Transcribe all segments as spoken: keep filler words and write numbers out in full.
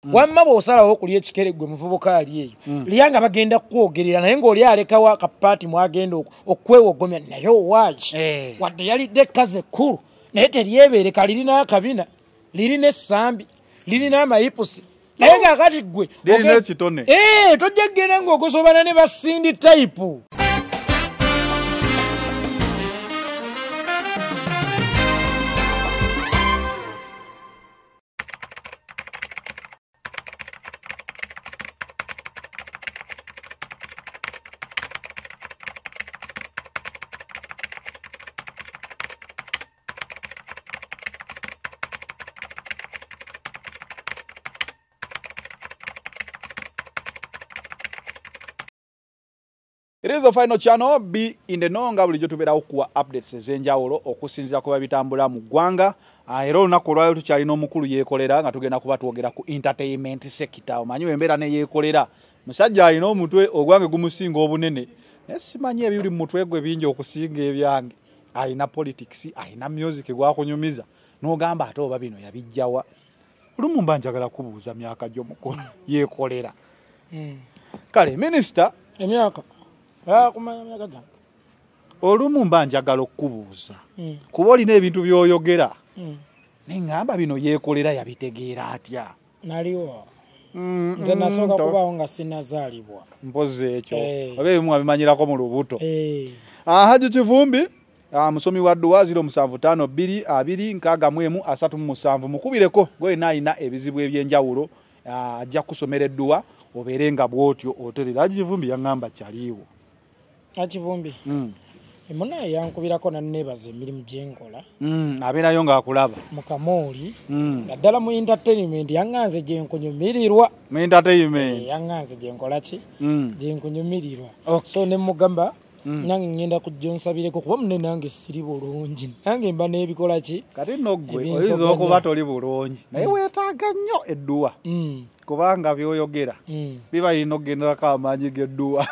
wamma bw'osalawo okulya ekikere gwe muvubuka ali eyo lyanga bagenda kwogerera naye ng'oli alekawo akapaati mwagenda okwewogomya naye owaki wadde yalidde ekkazi ekkulu naye teryebeereka lirina akabina lirina essambi lirina amayipusi naye ngaakati ggwe tojja kgenda ng'ogosobana ne basindi tayipu. It is the final channel, be in the know nga bulijjo tubeerawo kuwa updates ez'enjawulo okusinziira ku bitambula mu ggwanga. Era olunaku olwayo tukyalina omukulu yeekolera nga tugenda kuba twogera ku entertainment sector. Omanyi embeera ne yeekolera musajja alina omutwe ogwange gumusinga obunene naye simanyi ebiri mu mutwe gwe bingi okusinga ebyange. Alina politics, alina music gwakunyumiza n'ogamba ate oba bino yabijjawa. Lumu mba njagala kubuuza myaka gy'omukulu yeekolera. Kale minisita emyaka Ah, kumanya myaka gyange. Olumu mba njagala okubuuza. Mm. Kuba olina ebintu by'oyogera. Mm. Nengamba bino yeekolera yabitegeera atya? Naliwo. Mm, Nze nasooka mm, kubawo nga sinazaalibwa. Mpozi ekyo. Hey. Oba ebimu abimanyirako mu lubuto. Hey. Ah, Haji Kivumbi, ah, musomi wa dduwa ziro musanvu ttaano bbiri abiri nkaaga mu emu asatu mu musanvu. Mukubireko gwena alina ebizibu eby'enjawulo ah, ajja kusomera edduwa obeere nga bw'otyo oterera. Haji Kivumbi yaŋŋamba kyaliwo. Akivumbi. Mm. Emuna yankubirako nanneebaza emirimu gyenkola. Mm, abeerayo ng'akulaba. Mu Kamooli. Mm. Naddala mu entertainment yaŋŋanze gye nkunyumirirwa. Mu entertainment. E, yaŋŋanze gye nkola ki? Mm. Gye nkunyumirirwa. Okay. So ne mugamba mm. nange ngenda kujja onsabireko kuba munne nange siri bulungi. Nange mba n'ebikola ki? Kati nno ggwe oyinza okuba toli bulungi. Naye mm. weetaaga nnyo edduwa. Mm. Kubanga byoyogera mm. biba birina okugenderako amaanyi g'edduwa.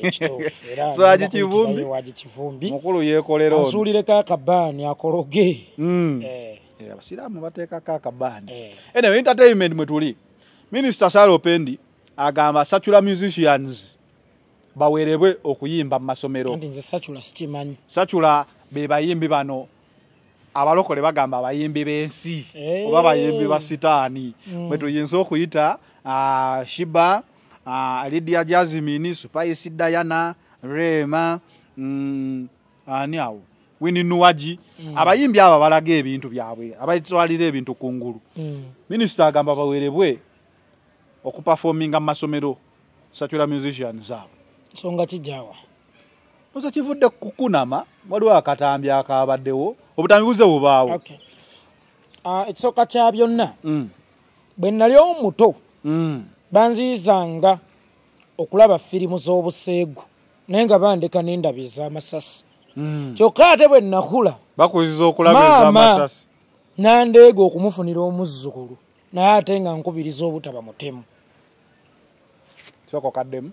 So Haji Kivumbi mukulu yeekolera ono asuulireko akabaani akologe. mm. eh. eh, abasiraamu bateekako akabaani. eh. Anyway, entertainment mwe tuli Minisita Sarah Pendi agamba secular musicians bawerebwe okuyimba mu masomero. Anti nze secular sikimanyi. Secular be bayimbi bano abalokole bagamba abayimbi b'ensi hey. oba bayimbi ba sitaani mm. bwe tuyinza okuyita uh, Shiba uh, Lydia Jasmine, Spice Diana, Rema mm, ani awo Winnie Nuwaji mm. abayimbi aba balaga ebintu byabwe abayitwalira ebintu kungulu. mm. Minisita agamba bawerebwe okuperforminga mu masomero secular musicians abo. Songa kijawa oza kivudde kukunama waliwo akatambi akabaddewo obutambi buze bubaawo. Okay. Uh, ekisooka kya byonna mm. bwe nali omuto mm. banziyizanga okulaba firimu z'obuseegu naye nga bandeka n'endabi ez'amasasi. mm. Kyokka ate bwe nakula bakuziza okulaba ez'amasasi nandeega okumufunira omuzzukulu naye ate nga nkubiriza obutaba mutemu. Soko kaddemu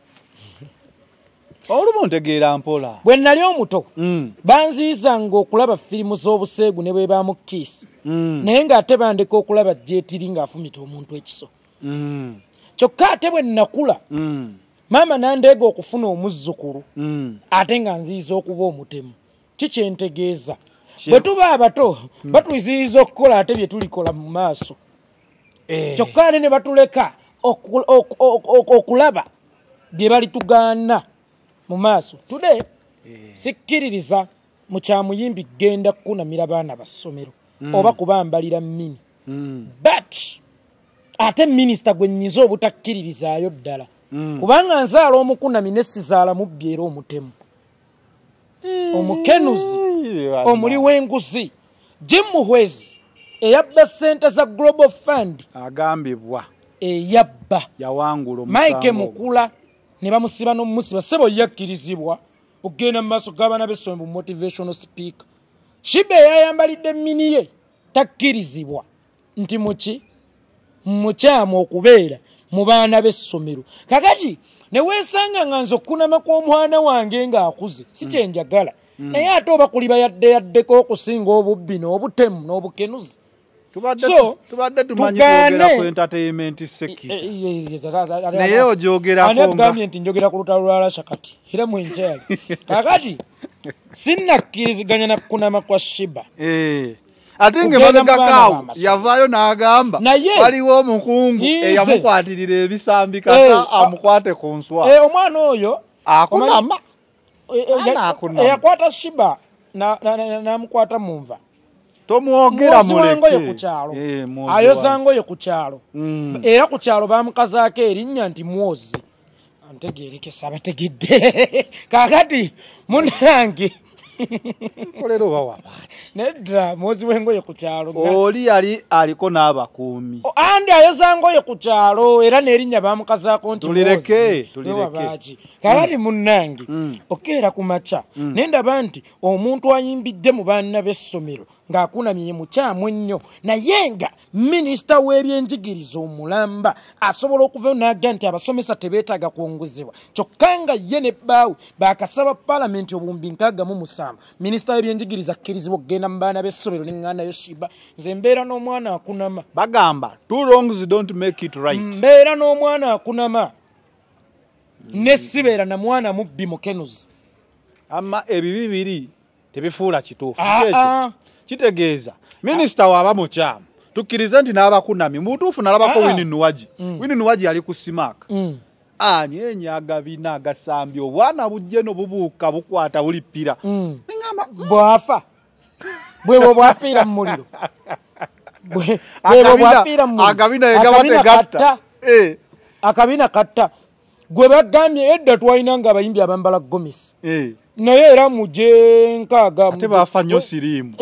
olumu ntegeera mpola. Bwe nali omuto mm. banziyizanga okulaba firimu z'obuseegu ne bwe baamu kiisi mm. naye ng'ate bandeka okulaba jetiri ng'afumita omuntu ekiso. mm. Kyokka ate bwe nakula mm. maama nandeega okufuna omuzzukulu mm. ate nga nziyiza okuba omutemu. Kikyentegeeza bwe tuba abato mm. batuziyiza okukola ate bye tulikola mu maaso. eh. Kyokka ate ne batuleka okulaba bye balitugaana mu maaso. Today eh. sikkiririza mu kyamuyimbi genda kukunamira baana ba ssomero mm. oba kubambalira mini mm. but ate minisita gwe nnyinza obutakkirizaayo ddala mm. kubanga nzaala omukunami ne sizaala mubbi era omutemu mm. omukenuzi yeah, omuli w'enguzi Jim Muhwezi eyabba ssente za Global Fund agambibwa eyabba yawangula Mike Mukula ne bamusiba n'omusiba sebo yakkirizibwa okugenda mu maaso g'abaana b'essomero mu motivational speaker. Shibe yayambalidde mini ye takkirizibwa nti muki mukyamu okubeera mu baana b'essomero. Kakati ne weesanga nga nze okunama kw'omwana wange ng'akuze si kyenjagala mm. naye ate oba kuliba yadde yaddeko okusinga obubbi n'obutemu n'obukenuzi. so tubadde tumanyi twogera ku entertainment sector naye ojogerako nga anagambye nti njogera ku lutalo lwa Russia kati era mwenkyali kakati sinnakkiriziganya na kunama kwa Shiba eh ate ngemabegakaawo yavaayo n'agamba waliwo omukungu eyamukwatirira ebisambi kata amukwate ku nswa eh omwana oyo akunama eyakwata Shiba n'amukwata mu nva tomwogera muleke ku kyalo ayozangoyo ku kyalo era ku kyalo bamukazaako erinnya nti mwozi antegeerekesa abategedde kakati munange kolero bawa nedda mwozi w'engoye ku kyalo oli yali aliko n'abakuumi andi ayozangoyo ku kyalo era n'erinnya bamukazaako nti tulireke tulireke kakati munange okeera ku maca nendaba nti omuntu ayimbidde mu baana b'essomero ng'akunamye mukyamu ennyo naye nga minisita w'ebyenjigiriza omulamba asobola okuvayo n'agga nti abasomesa tebeetaaga kwongezebwa kyokka nga ye ne bbaawe baakasaba paalamenti obuwumbi nkaaga mu musanvu minisita w'ebyenjigiriza akkirizibwa okugenda mu baana b'essomero n'eŋŋaanayo Shiba nze mbeera n'omwana akunama bagamba two wrongs don't make it right mbeera n'omwana akunama ne sibeera na mwana mubbi mukenuzi ama ebibi biri tebifuula kituufu ekyo kitegeeza minisita waaba mukyamu tukkirize nti n'abakunami mutuufu nalabako Winnie Nuwaji Winnie Nuwaji yali ku simaaka anyeenya agabina agasambye obwana bujje no bubuuka bukwata bulippira bwafa bwebwo bwafiira mu muliro bwebwo bwafiira mu muliro agabina yegabategatta akabina katta gwe bagambye edda twalina nga abayimbi abambala gomesi naye era muje nkaaga ate baafa nnyo siriimu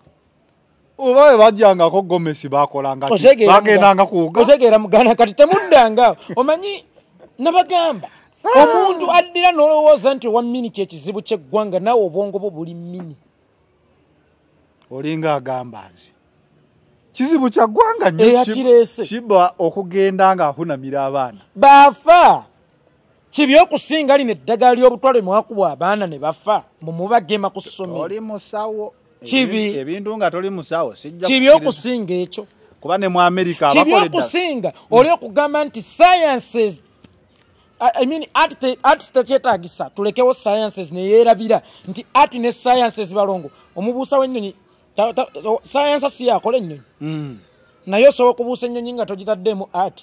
oba bajjangako gomesi bakolanga bagendanga kuuga otegeera mugana kati temuddanga omanyi nabagamba omuntu addira n'olowooza nti owa mini kyekizibu ky'eggwanga naawe obwongo bwo buli mini olinga agamba nzi kizibu kya ggwanga nnyo eyakireese Shiba okugenda nga akunamira abaana baafa kibi okusinga lino eddagala ly'obutwale mwakubwa abaana ne bafa mumubagema ku ssomero oli musawo kibi ebintu nga toli musawo sijja kibi okusinga ekyo kuba ne mu America kibi okusinga oli okugamba nti sciences I mean art art tekyetaagisa tulekewo sciences ne yeerabira nti art ne sciences balongo omubuusa w'ennyonyi science si yakola ennyonyi naye osobola okubuusa ennyonyi nga togitaddemu art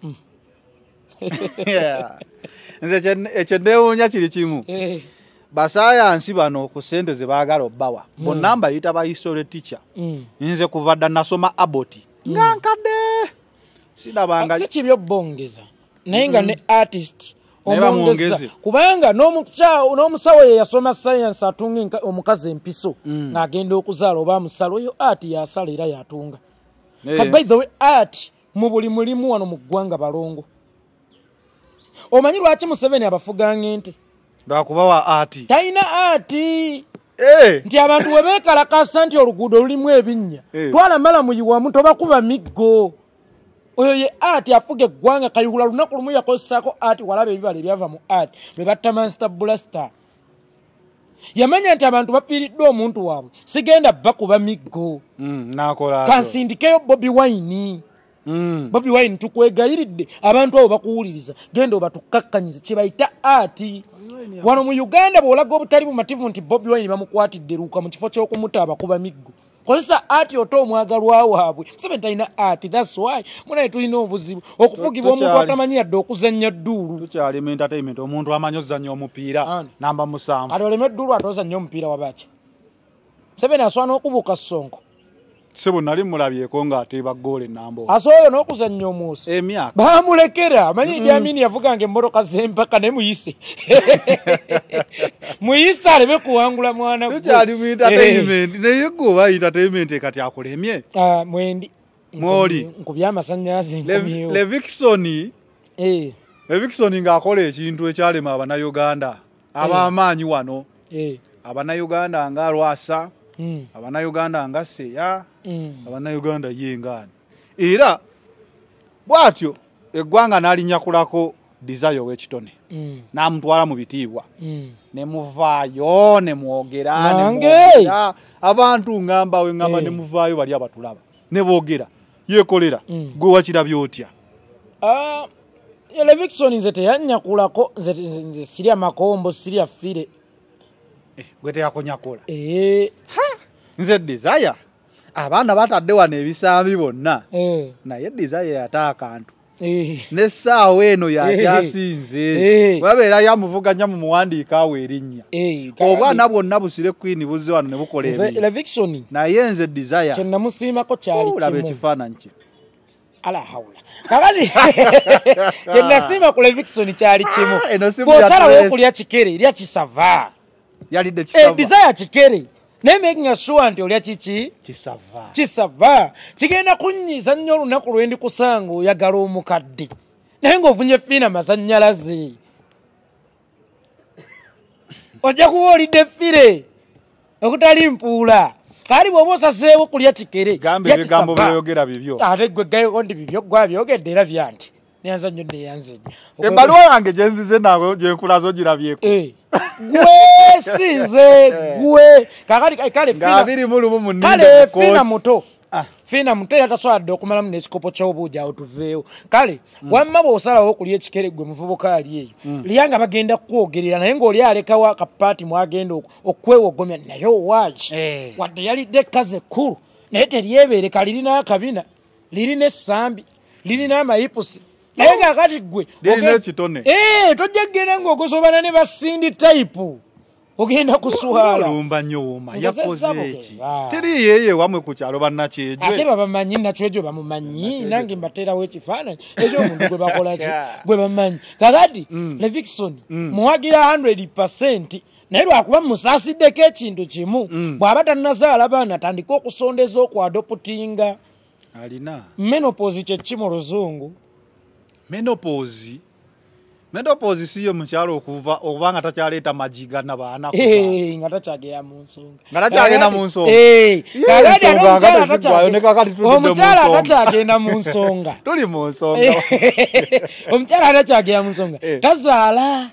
nze ekyo neewuunya kiri kimu basayansi bano ku ssente ze baagala obbawa bonna mbayita ba history teacher nze kuva dda nasoma aboti nga nkadde sirabanga si kibi obbongeza naye nga ne artist omwongeza kubanga n'omusawo ye yasoma science atunga omukazi empiso ng'agenda okuzaala oba amusala oyo art yasala era yatunga by the way art mu buli mulimu wano mu ggwanga balongo omanyi lwaki Museveni abafuga ng'ente lwakubawa ati talina ati eh nti abantu we beekalakasa nti oluguudo lulimu ebinnya twala mala muyiwamu tobakuba miggo oyo ye ati afuga eggwanga kayihula lunaku lumu yakozesaako ati walaba ebibala ebyava mu ati be batta Manchester Blaster yamanya nti abantu bafiiriddwa omuntu waabwe sigenda bakuba miggo kansindikeyo Bobi Wine Mm. Bobi Wine tukwegayiridde abantu abo bakuwuliriza genda obatukakkanyize kibayita ati wano mu Uganda bw'olaga obutali bumativu nti Bobi Wine bamukwatidde luuka mu kifo ky'okumuta abakuba miggo kozesa ati oto omwagalwa waabwe Museveni talina ati that's why munaye tulina obuzibu okufugibwa omuntu atamanyi yadde okuzannya dduulu tukyali mu entertainment omuntu amanyi ozannya omupiira namba musanvu ati oleme dduulu ate ozannya omupiira wabaki Museveni aswana okubuuka Sonko sebo nali mulabyeko nga ateba gole nambo asoyo n'okuzannya omwoso emyaka baamulekera amanyi Idi Amin yavuga nga emmotoka z'empaka ne muyise muyise aleme kuwangula mwana gwe tukyali mu entertainment naye gwe oba entertainment kati akulemye ah mwendi mwoli nkubya amasannyalaze nkumyewo Levixone eh Levixone ng'akola ekintu ekyalema abannayuganda ab'amaanyi wano eh abannayuganda nga Lwasa Mm. abannayuganda nga Seya mm. abannayuganda yengani era bwatyo eggwanga n'alinyakulako Desire w'ekitone mm. n'amutwala mu bitiibwa mm. ne muvaayo ne mwogera Nange. ne mwogera abantu ngamba we ngamba hey. ne muvaayo bali abatulaba ne boogera yeekolera mm. gwe wakirabye otya? Ah, uh, Levixone nze teyanyakulako nze nze sirya makombo sirya fire. Eh, gwe teyakonyakola. Eh, ha nze desire abaana batadde wano ebisambi bonna eh, naye desire yata akantu eh, n'essaawa eno yakyasinze wabeera yamuvuganya mu muwandiika awo erinnya eh, obwana bwonna busire kwini buzze wano ne bukola ebintu Levixone naye nze desire kye namusiimako kyali olabe kimu. ekifaananyi kye Ala hawla. Kakati kye nasiima ku Levixone kyali kimu. Ah, eno simu bw'osalawo ya okulya kikere lya kisava. yalidde Eh, kisava desire kikere. Naye making sure nti olya kiki? kisava Kisava. Kigenda kunnyiza nnyo olunaku lwe ndi kusanga oyagala omukadde. Naye ng'ovunye fiina masannyalaze. Ojja kuba olidde fire. Okutali mpuula. Kali bw'oba osazeewo kulya kikere. Gambe ebigambo by'oyogera bibyo. Ate gwe gayo ndi bibyo gwabyogedde era byanti. Neyanza nnyo neyanze. Ebbaluwa yange gye nzize naawe gye nkulazo girabyeko. Eh. Gwe sinze gwe. Kakati kale fina. Ngabiri mulumu muninde. Kale fina muto. Ah. Fina muto yataswadde okumalamu n'ekikopo ky'obuuja awo tuveewo. Kale mm. wamma bw'osalawo okulya ekikere gwe muvubuka ali eyo. Mm. Lyanga bagenda kwogerera naye ng'oli alekawo akapaati mwagenda okwewogomya naye owaki. Eh. Wadde yalidde ekkazi ekkulu naye teryebeereka lirina akabina lirina essambi lirina amayipusi. Naye kakati gwe lirina ekitone. Eh, tojja kgenda ng'ogosobana ne basindi tayipu. Ogenda kuswala. Olumba nnyo woma yakoze eki. Teri yeye wamwe ku kyalo bannakyejwe. Ate babamanyi nakyejwe bamumanyi nange mbateerawo ekifaananyi ekyo omuntu gwe bakola ki gwe bamanyi. Kakati mm. Levixone mm. muwagira one hundred percent naye lwakuba musasiddeko ekintu kimu mm. bw'aba tannazaala baana atandika okusondeza okwadoputinga. Alina menopause kye ki mu Luzungu? Menopause Menopause siyo mukyalo okuva obanga takyaleeta majiga na baana kuba. Eh, nga takyagenda mu nsonga. Nga takyagenda mu nsonga. Eh, kakati omukyala takyagenda. Omukyala takyagenda mu nsonga. Tuli mu nsonga. Omukyala takyagenda mu nsonga. Tazaala.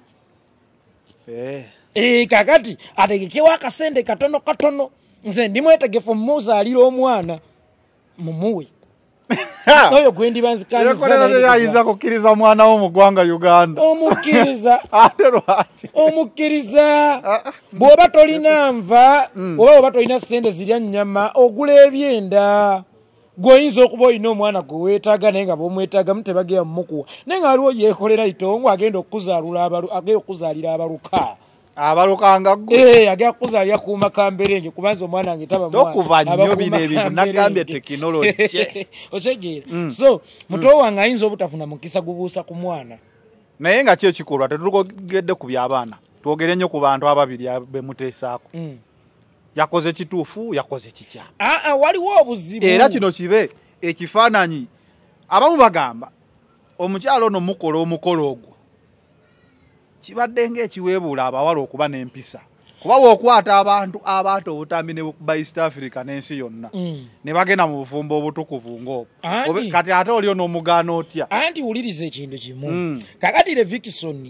Eh. Eh, kakati ategekewo akasente katono katono. Nze ndi mwetegefu muzaalira omwana mumuwe. Oyo gwendi banzikanisa ayinza kukkiriza mwana wo mu ggwanga Uganda. Omukkiriza. Ate lwaki? Omukkiriza. Bw'oba tolina nva oba oba tolina ssente zirya nnyama ogula ebyenda. Gwoyinza okuba olina omwana gwe weetaaga naye nga bw'omwetaagamu tebagenda mumukuwa. Naye nga aliwo yeekolera itongo agenda okuzaalira abaluka. Abalukanga gwe. Eh, agenda kuzaalira kuuma kamberenge kubanza omwana wange taba mwana. Tokuva nnyo bino ebintu nagambye tekinologi. Otegeera. Mm. So muto mm. wange ayinza obutafuna mukisa gubuusa ku mwana. Naye nga ki ekikolwa tetugedde ku by'abaana. Twogere nnyo ku bantu ababiri be muteesaako. Mm. Yakoze kituufu yakoze kikya. Ah ah waliwo obuzibu. Era kino kibe ekifaananyi abamu bagamba omukyalo ono mukola omukolo ogwo. Kibadde ng'ekiweebuula abawala okuba n'empisa. Kuba bw'okwata abantu abato obutambi ne ba East Africa n'ensi yonna. Mm. Ne bagenda mu bufumbo obutukuvu ng'obwo. Kati ate oliyo n'omugaano otya. Anti wuliriza ekintu kimu. Mm. Kakati Levixone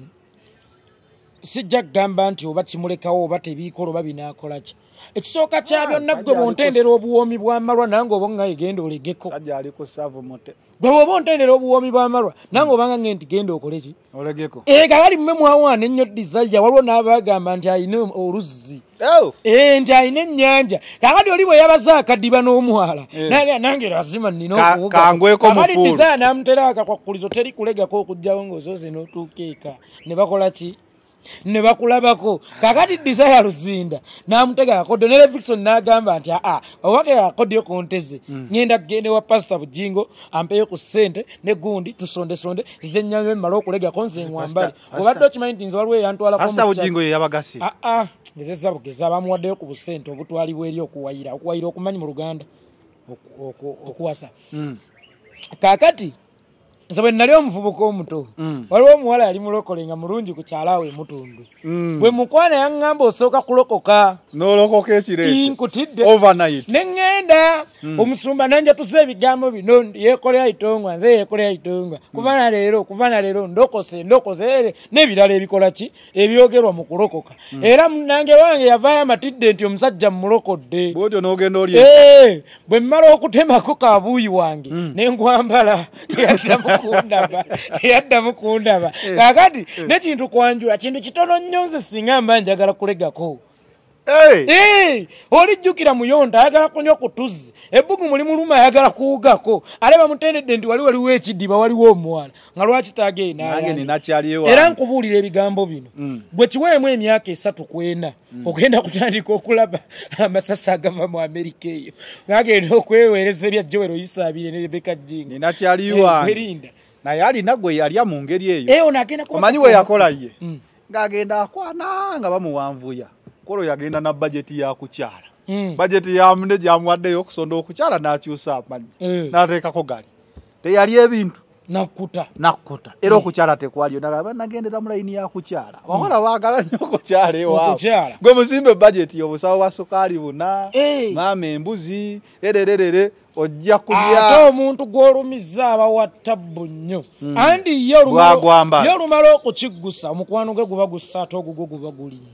sijja kugamba nti oba kimulekawo oba tebiikola oba binaakola ki. Ekisooka kya byonna ggwe bw'ontendera obuwoomi bw'amalwa nange oba nga genda olegeko. Sajja ali ku saavu mote. Gwe bw'oba ontendera obuwoomi bw'amalwa nange obanga ngenti genda okole ki? Olegeko. Eh, kakati mmwe mwawaana ennyo desire waliwo n'abagamba nti alina oluzzi. Oh. Eh, nti alina ennyanja. Kakati oli bwe yabaza akaddiba n'omuwala. Nange nange lazima nnina okuvuga. Kangweko mu kakati desire n'amutera akakwakulizo teri kulegako okujjawo ng'osoose n'otuuka eka. Ne bakola ki? Ne bakulabako. Kakati desire luzinda n'amutega akodo ne Levixone n'agamba nti aa owake akodyo konteze mm. ngenda kugende wa pastor Bujingo ampeyo ku ssente ne gundi tusonde sonde zennyame malo okulega konse ngwambali obadde okimanyi nti nze waliwo yantwala ko pastor Bujingo ye yabagasi aa aa ngezesa bugeza bamuwaddeyo ku busente obutwalibwa eri okuwayira okuwayira okumanyi mu Luganda okuwasa mm. Kakati nze bwe nali omuvubuka omuto mm. waliwo omuwala yali mulokole nga mulungi ku kyalawe mutundu mm. bwe mukwana yaŋŋamba osooka kulokoka n'olokoka ekireesi nkutidde overnight ne ŋŋenda genda omusumba nanja tuze ebigambo bino yekolera itongwa nze yekolera itongwa kuvana leero kuvana leero ndokose ndokose n'ebirala ebikola ki ebyogerwa mu kulokoka era nange wange yavaayo amatidde nti omusajja mulokodde bwotyo n'ogenda oli eh bwe mmala okutemako kabuuyi wange n'engwambala teyadda mukundaba teyadda mukundaba kakati n'ekintu kwanjula kintu kitono nnyo nze singa mba njagala kulegako Hey. Hey, olijjukira muyonda ayagala kunywa ku tuzzi ebbugu muli muluma ayagala kuwugako aleba mutendedde nti wali waliwo ekidiba waliwo omuwala nga lwaki taagenda era nkubuulira ebigambo bino mm. bwe kiweemu emyaka esatu kwena mm. ogenda kutandika okulaba amasasi agava mu Amerika eyo ngagenda okweweereza ebya Joero Yisaabire ne Rebecca Jinga ninakyaliwange naye alina gwe yalya mu ngeri eyo omanyi we yakola ye mm. ng'agenda akwana nga bamuwanvuya kolo yagenda na budget ya kukyala mm. budget ya munde jamuwaddeyo okusonda okukyala n'akyusa amanyi mm. n'ateekako gali teyali ebintu nakuta nakuta era okukyala tekwaliyo nagamba nagendera mu layini ya kukyala abawala mm. baagala nnyo okukyala ewaabwe gwe musimbe budget y'obusawo bwa sukaali buna hey. maama embuzi erererere ojja kulya ate omuntu gw'olumizza abawatta bbo nnyo mm. andi ye olumala okukiggusa omukwano gwe guba gussa ate ogugwo guba gulinnye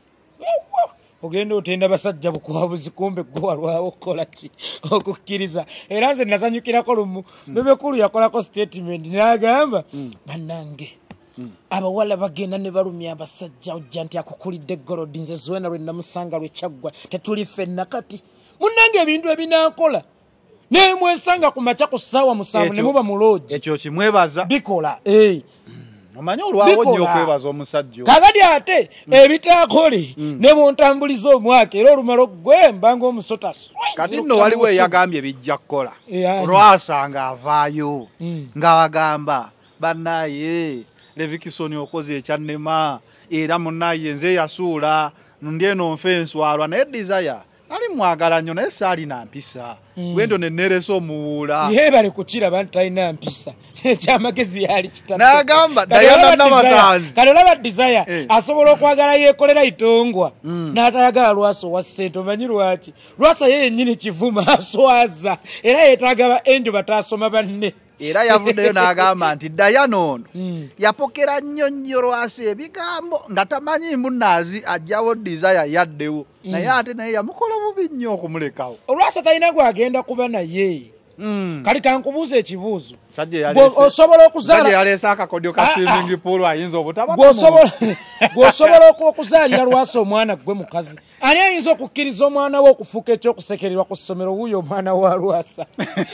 ogenda otenda basajja bukwabuzi kumbe gwalwawo kola ki okukkiriza era nze nasanyukirako lumu bebekulu yakolako statement n'agamba bannange abawala bagenda ne balumya abasajja ojja nti akukulidde golodi nze Zwena lwe namusanga lwe kyaggwa tetuli ffenna kati munnange ebintu ebinaakola naye mwesanga ku makya ku ssaawa musanvu ne muba mu loogi ekyo kimwebaza bikola eh omanyi olwawo nnyo okwebaza omusajja kakati ate ebitaakole ne bw'ontambuliza omwaka era olumala gwe mbanga omusota kati nno waliwo eyagambye bijja kukola Lwasa ng'avaayo ng'abagamba bannaye Levixone okoze ekyannema era munnaye nze yasuula ndi eno nfe enswalwa naye Desire ali mwagala nnyo naye saalina mpisa wendo neneresa omuwuula yebale kukiraba nti talina mpisa ekyamagezi yali kitatu n'agamba Diana Nabatanzi kale olaba Desire asobola okwagala yeekolera itongwa n'atayagala Lwasa owa ssente omanyi lwaki Lwasa ye yennyini kivuma aswaza era yeetaaga ba enjo bataasoma banne era yavuddeyo n'agamba nti Diana ono yapokera nnyo nnyo Lwasa ebigambo nga tamanyi munnaazi ajjawo Desire yaddewo naye ate naye yamukola bubi nnyo okumulekawo Lwasa talina gwagenda kuba naye kali kankubuuza ekibuuzo osobola okuzaala yaleese akakodyo ka swimming pool ayinza obutaba gw'osobola okuzaalira Lwasa omwana gwe mukazi ani ayinza okukkiriza omwana we okufuuka ekyokusekererwa ku ssomero wuuyo omwana wa Lwasa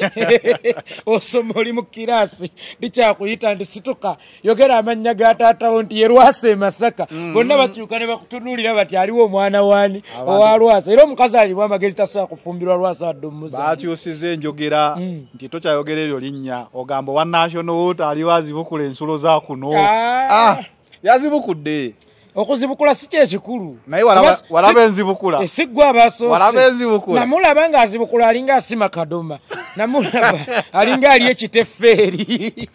osoma oli mu kiraasi likyakuyita nti situka yogera amannya ga taatawo nti ye Lwasa e Masaka bonna bakyuka ne bakutunuulira bati aliwo omwana waani owa Lwasa era omukazi alimu amagezi tasobola kufumbirwa Lwasa wadde omuzaala baakyusiza enjogera nti tokyayogera eryo linnya ogamba wa national water aliwo azibukula ensulo za kuno yazibukudde okuzibukula si kyekikulu naye walaba enzibukula esiggwa abasoose walaba enzibukula namulaba ng'azibukula alinga asima kadoma namulaba alinga ali ekiteffeeri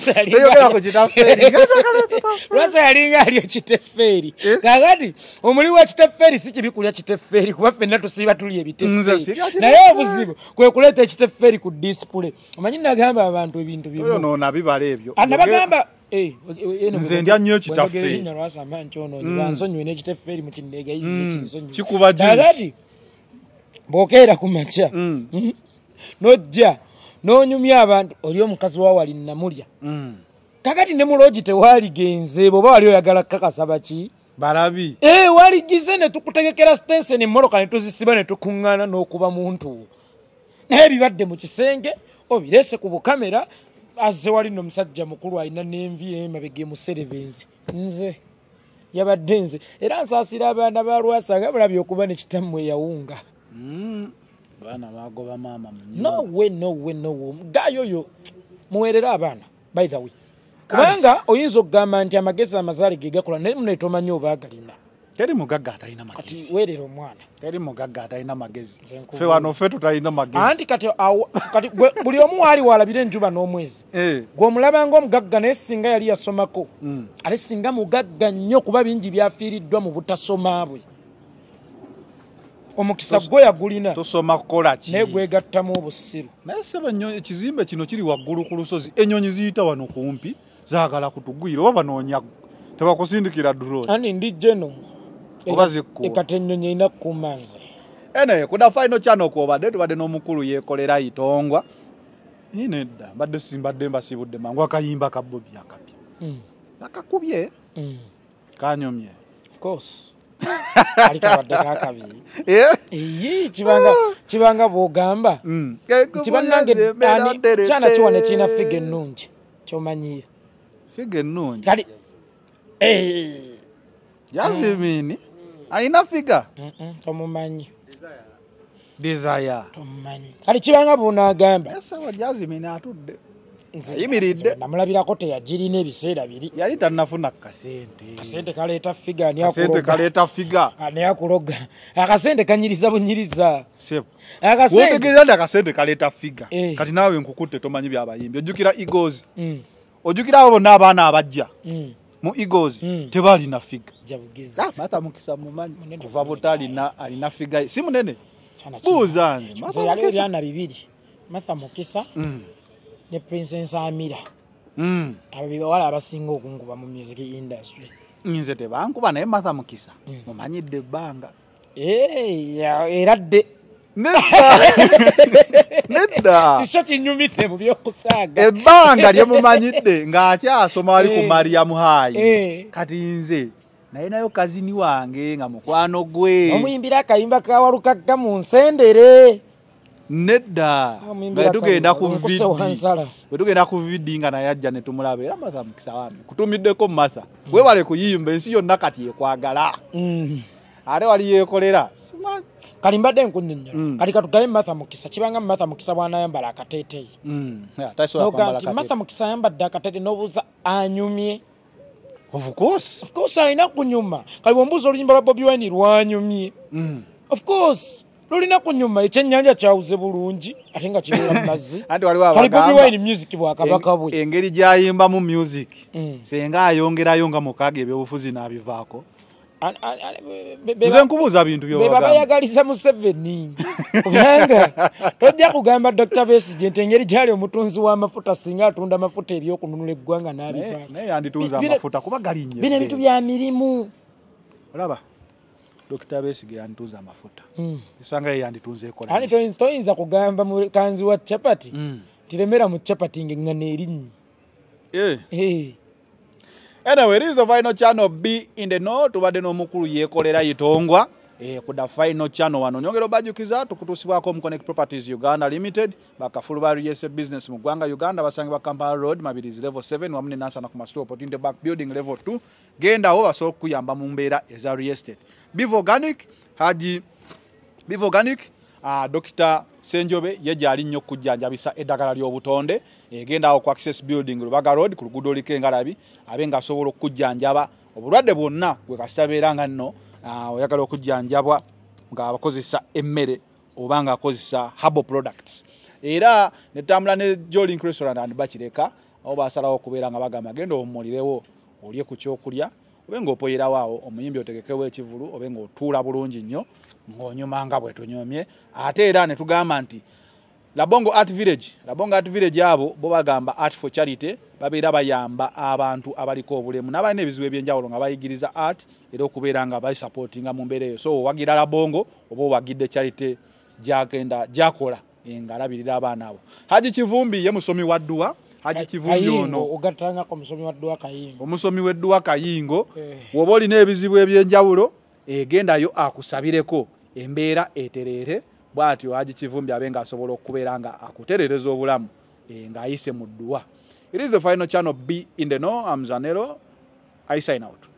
Lwasa yalinga ali ekiteffeeri kakati omuli w'ekiteffeeri si kibi kulya kiteffeeri kuba ffenna tusiiba tuli ebiteffeeri naye obuzibu kwe kuleeta ekiteffeeri ku disipule omanyi nagamba abantu ebintu bimu noona bibala ebyo nabagamba nze ndya nnyo kitaffe bansonyiwe n'ekiteffeeri mu kindeega kikuba juice bw'okeera ku makya n'ojja n'onyumya abantu oli omukazi wa wali namulya kakati ne mu loogi tewaaligenze bw'oba wali oyagala kukakasa baki balabi ee waligize ne tukutegekera sitense n'emmoloka ne tuzisiba ne tukuŋŋaana n'okuba muntu naye bibadde mu kisenge obireese ku bukamera azze wali nno omusajja mukulu alina n'envi emabega emuserebenzi nze yabadde nze era nsaasira abaana ba Lwasa nga bulabye okuba ne kitammwe eyawunga baana bagoba maama nowe nowe nowe gayo oyo muweerera abaana by the way kubanga oyinza okugamba nti amagezi amazaale ge gakola naye muno tomanyi oba agalina teri mugagga atalina magezi kati weerera omwana teri mugagga atalina magezi ffe wano ffe tutalina magezi anti kati kati buli omu waali walabira enjuba n'omwezi gw'omulaba ng'omugagga naye singa yali yasomako ate singa mugagga nnyo kuba bingi byafiiriddwa mu butasoma bwe omukisa gwe yagulina tosoma kukola ki naye gwegattamu obusiru naye seba nnyo ekizimbe kino kiri waggulu ku lusozi ennyonyi ziyita wano kumpi zaagala kutugwira oba banoonya tebakusindikira drone ani ndi jeno oba zikkuwa ekati ennyonyi erina kukuuma nze ene kuda final channel kwobadde tubadde n'omukulu yeekolera itongwa ine edda mbadde simbadde mbasibudde mangu akayimba ka Bobby akapya mm. nakakubye mm. kanyomye of course ali kabadde kakabi yeah eyi kibanga kibanga bwogamba mm. kibannange ani kyana kiwane kina fige ennungi kyomanyiye fige ennungi kali eh yazimini alina figa mm -mm. tomumanyi desire tomumanyi kali kibanga bwonagamba esa wa yazimini atudde yimiridde namulabirako teyagirina ebiseera biri yali tannafuna kasente kasente kaleeta figa ani kasente akuloga kaleeta figa ani akuloga akasente kanyiriza bunyiriza sebo akasente wotegerera ndi akasente kaleeta figa eh. kati naawe nkukutte tomanyi byabayimbi ojjukira Eagles mm. ojjukira abo bonna abaana abajja mm. mu Eagles mm. tebalina figa jabugizi ah mata mukisa mumanyi kuva butalina alina figa si munene chana buuzanze mata yali byana bibiri Martha Mukisa mm. ne Princess Amira mm. ababi wala abasinga okunkuba mu music industry nze tebankuba naye Martha Mukisa mm. mumanyidde ebbanga eh ya eradde nedda nedda kisho kinyumite mu byokusaaga ebbanga lye mumanyidde ng'akyasoma ali ku Eh. Mariam High Eh. kati nze naye nayo kazini wange nga mukwano gwe omuyimbira akayimba kawalukaga mu nsendere nedda Omuyimbira betugenda ku akayimba, vidi onkuse wansala. betugenda ku vidi nga naye ajja ne tumulaba era Martha Mukisa wami kutumiddeko Martha webale kuyimba ensi yonna kati ekwagala mm. ate wali yeekolera kali mbadde nkunyonnyola Mm. kali katugabe Martha Mukisa kibanga Martha Mukisa bw'anayambala akateeteeyi mm. yeah, tasobola noga kwambala nti kati Martha Mukisa ayambadde akateeteeyi n'obuuza anyumye of course of course alina kunyuma kali bwombuuza oluyimba lwa Bobi Wine lwanyumye mm. of course lulina kunyuma ekyennyanja kyawuze bulungi ate nga kibeera mu mazzi anti waliwo kali Bobi abagamba Wine music bwakabaka bwe engeri gyayimbamu music Mm. senga ayongerayo nga mukaaga ebyobufuzi n'abivaako An- an- an- be- be- nze nkubuuza bintu beba byobagamba bayagaliza Museveni kubanga tojja kugamba Doctor Besigye nti engeri gyali omutunzi w'amafuta singa atunda amafuta ebyokununula eggwanga n'abivaako naye yanditunza Bino- amafuta kuba galinye bino ebintu bya mirimu olaba Dokita Besigye yanditunza amafuta Mm. esanga ye yanditunza ekola ani toyin- toyinza kugamba mukanzi wa chapati mm. tiremera mu chapati ng'engano erinnya yeah. Eh. Anyway, this is the final channel B in the know tubadde n'omukulu yeekolera itongwa eh, kuda final channel wano nyongero bajukiza tukutusibwako mu Connect Properties Uganda Limited bakafulu ba real estate business mu ggwanga Uganda basangibwa Kampala Road Mabirizi level seven wamu ne Nansana ku Masito Opportunity Back Building level two genda awo basobola kuyamba mu mbeera eza real estate Bivo Organic Haji Bivo Organic uh, Doctor Senjobe yeje ali nnyo kujjanjabisa eddagala ly'obutonde egenda awo ku Access Building Lubaga Road ku luguudo likengalabi abenga asobola okujjanjaba obulwadde bwonna bwe kasitabeera nga nno uh, oyagala okujjanjabwa nga abakozesa emmere oba nga akozesa herbal products era netambula ne Jolink Restaurant and Bakireka awo basalawo okubeera nga bagamba genda omulirewo olye ku kyokulya obe ng'opoyerawo awo omuyimbi otegekewo ekivulu obe ng'otuula bulungi nnyo ng'onyuma nga bwe tunyomye ate era ne tugamba nti Labongo Art Village Labongo Art Village abo bo bagamba Art for Charity babeera bayamba abantu abaliko obulemu n'abalina ebizibu ebyenjawulo nga bayigiriza art era okubeera nga bayi supportinga mu mbeera eyo so wagira Labongo oba wagidde charity gyagenda gyakola engalabirira abaana abo Haji Kivumbi ye musomi wa dduwa Haji Kivumbi ono ogatanga ko musomi wa dduwa Kayingo omusomi w'edduwa Kayingo eh. woba olina ebizibu ebyenjawulo egendayo akusabireko embeera eterere bwatyo Haji Kivumbi abenga asobola okubeera nga akuterereza obulamu e, nga ayise mu dduwa. It is the final channel B in the know. I'm Zanero. I sign out.